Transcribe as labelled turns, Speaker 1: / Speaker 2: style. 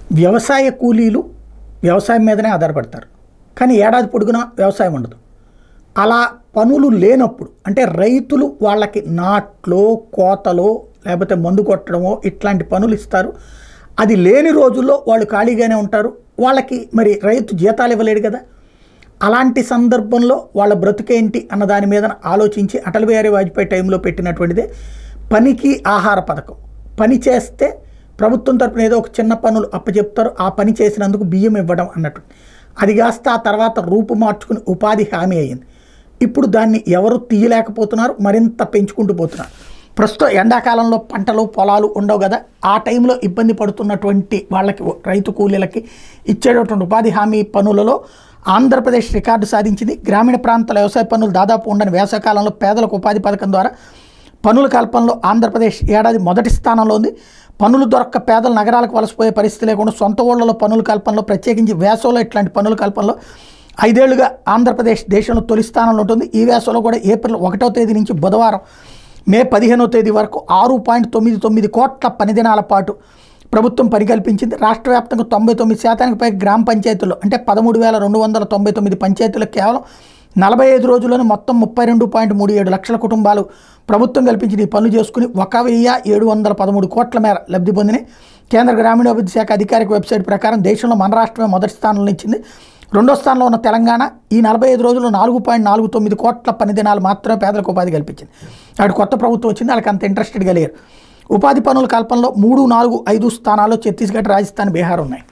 Speaker 1: వ్యవసాయ కూలీలు వ్యవసాయం మీదనే ఆధారపడతారు, కానీ ఏడాది పొడుగునా వ్యవసాయం ఉండదు. అలా పనులు లేనప్పుడు అంటే రైతులు వాళ్ళకి నాట్లో కోతలో లేకపోతే మందు కొట్టడమో ఇట్లాంటి పనులు ఇస్తారు. అది లేని రోజుల్లో వాళ్ళు ఖాళీగానే ఉంటారు. వాళ్ళకి మరి రైతు జీతాలు ఇవ్వలేడు కదా. అలాంటి సందర్భంలో వాళ్ళ బ్రతుకేంటి అన్న దాని మీద ఆలోచించి అటల్ బిహారీ వాజ్పేయి టైంలో పెట్టినటువంటిదే పనికి ఆహార పథకం. పని చేస్తే ప్రభుత్వం తరపున ఏదో ఒక చిన్న పనులు అప్పచెప్తారు, ఆ పని చేసినందుకు బియ్యం ఇవ్వడం అన్నట్టు. అది కాస్త ఆ తర్వాత రూపు మార్చుకుని ఉపాధి హామీ అయ్యింది. ఇప్పుడు దాన్ని ఎవరు తీయలేకపోతున్నారు, మరింత పెంచుకుంటూ పోతున్నారు. ప్రస్తుతం ఎండాకాలంలో పంటలు పొలాలు ఉండవు కదా, ఆ టైంలో ఇబ్బంది పడుతున్నటువంటి వాళ్ళకి రైతు కూలీలకి ఇచ్చేటటువంటి ఉపాధి హామీ పనులలో ఆంధ్రప్రదేశ్ రికార్డు సాధించింది. గ్రామీణ ప్రాంతాల వ్యవసాయ పనులు దాదాపు ఉండని వేసవకాలంలో పేదలకు ఉపాధి పథకం ద్వారా పనుల కల్పనలో ఆంధ్రప్రదేశ్ ఏడాది మొదటి స్థానంలో ఉంది. పనులు దొరక్క పేదలు నగరాలకు వలసపోయే పరిస్థితి లేకుండా సొంత ఊళ్ళలో పనుల కల్పనలో ప్రత్యేకించి వేసవలో ఇట్లాంటి పనుల కల్పనలో 5 ఏళ్లుగా ఆంధ్రప్రదేశ్ దేశంలో తొలి స్థానంలో ఉంటుంది. ఈ వేసవలో కూడా ఏప్రిల్ 1వ తేదీ నుంచి బుధవారం మే 15వ తేదీ వరకు 6.99 కోట్ల పని దినాల పాటు ప్రభుత్వం పని కల్పించింది. రాష్ట్ర వ్యాప్తంగా 99% పైగా గ్రామ పంచాయతీల్లో అంటే 13,299 పంచాయతీలకు కేవలం 45 రోజుల్లోనే మొత్తం 32.37 లక్షల కుటుంబాలు ప్రభుత్వం కల్పించిన ఈ పనులు చేసుకుని 1,713 కోట్ల మేర లబ్ధి పొందినాయి. కేంద్ర గ్రామీణాభివృద్ధి శాఖ అధికారిక వెబ్సైట్ ప్రకారం దేశంలో మన రాష్ట్రమే మొదటి స్థానంలో ఇచ్చింది. 2వ స్థానంలో ఉన్న తెలంగాణ ఈ 45 రోజుల్లో 4.49 కోట్ల పని దినాలు మాత్రమే పేదలకు ఉపాధి కల్పించింది. అక్కడ కొత్త ప్రభుత్వం వచ్చింది, వాళ్ళకి అంత ఇంట్రెస్టెడ్గా లేరు. ఉపాధి పనుల కల్పనలో 3, 4, 5 స్థానాల్లో ఛత్తీస్గఢ్, రాజస్థాన్, బీహార్ ఉన్నాయి.